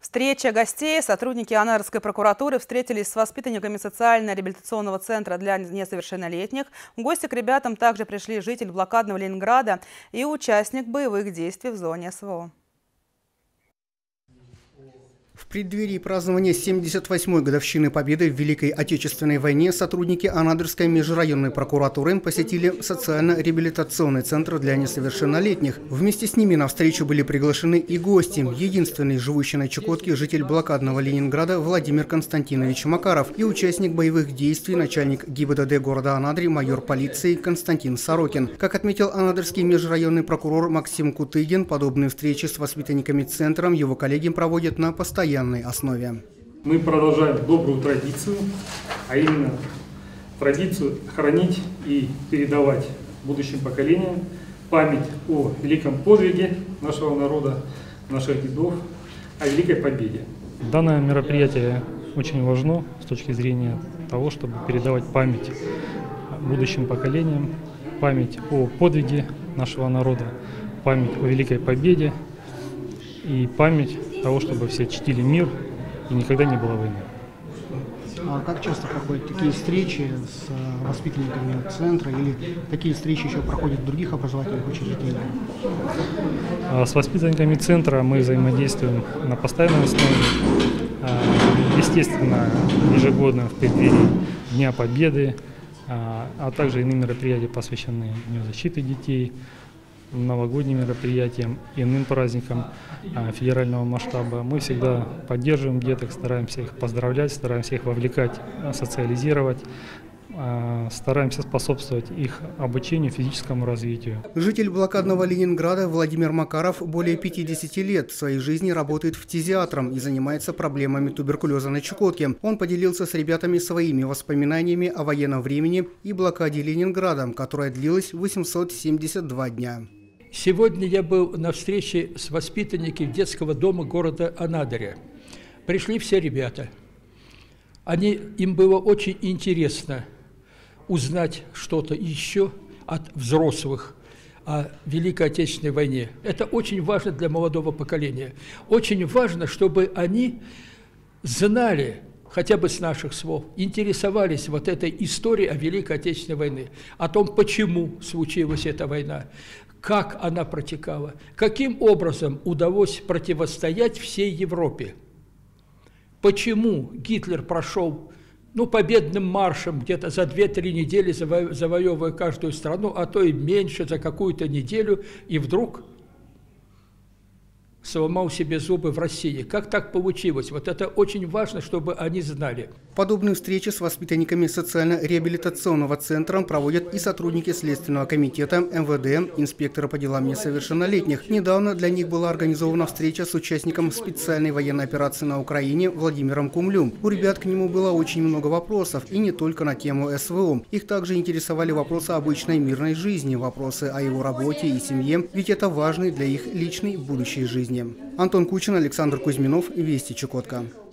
Встреча гостей. Сотрудники Анадырской прокуратуры встретились с воспитанниками социально-реабилитационного центра для несовершеннолетних. В гости к ребятам также пришли житель блокадного Ленинграда и участник боевых действий в зоне СВО. В преддверии празднования 78-й годовщины победы в Великой Отечественной войне сотрудники Анадырской межрайонной прокуратуры посетили социально-реабилитационный центр для несовершеннолетних. Вместе с ними на встречу были приглашены и гости. Единственный живущий на Чукотке житель блокадного Ленинграда Владимир Константинович Макаров и участник боевых действий начальник ГИБДД города Анадырь майор полиции Константин Сорокин. Как отметил Анадырский межрайонный прокурор Максим Кутыгин, подобные встречи с воспитанниками центра его коллеги проводят на постоянной основе. Мы продолжаем добрую традицию, а именно традицию хранить и передавать будущим поколениям память о великом подвиге нашего народа, наших дедов, о великой победе. Данное мероприятие очень важно с точки зрения того, чтобы передавать память будущим поколениям, память о подвиге нашего народа, память о великой победе и память того, чтобы все чтили мир и никогда не было войны. А как часто проходят такие встречи с воспитанниками центра или такие встречи еще проходят в других образовательных учреждениях? С воспитанниками центра мы взаимодействуем на постоянной основе. Естественно, ежегодно в преддверии Дня Победы, а также иные мероприятия, посвященные Дню защиты детей, новогодним мероприятиям, иным праздникам федерального масштаба. Мы всегда поддерживаем деток, стараемся их поздравлять, стараемся их вовлекать, социализировать, стараемся способствовать их обучению, физическому развитию. Житель блокадного Ленинграда Владимир Макаров более 50 лет в своей жизни работает фтизиатром и занимается проблемами туберкулеза на Чукотке. Он поделился с ребятами своими воспоминаниями о военном времени и блокаде Ленинграда, которая длилась 872 дня. Сегодня я был на встрече с воспитанниками детского дома города Анадыря. Пришли все ребята. Им было очень интересно узнать что-то еще от взрослых о Великой Отечественной войне. Это очень важно для молодого поколения. Очень важно, чтобы они знали, хотя бы с наших слов, интересовались вот этой историей о Великой Отечественной войне, о том, почему случилась эта война, как она протекала, каким образом удалось противостоять всей Европе. Почему Гитлер прошел победным маршем где-то за 2-3 недели, завоевывая каждую страну, а то и меньше, за какую-то неделю, и вдруг сломал себе зубы в России. Как так получилось? Вот это очень важно, чтобы они знали. Подобные встречи с воспитанниками социально-реабилитационного центра проводят и сотрудники Следственного комитета, МВД, инспектора по делам несовершеннолетних. Недавно для них была организована встреча с участником специальной военной операции на Украине Владимиром Кумлем. У ребят к нему было очень много вопросов, и не только на тему СВО. Их также интересовали вопросы обычной мирной жизни, вопросы о его работе и семье, ведь это важно для их личной будущей жизни. Антон Кучин, Александр Кузьминов, Вести Чукотка.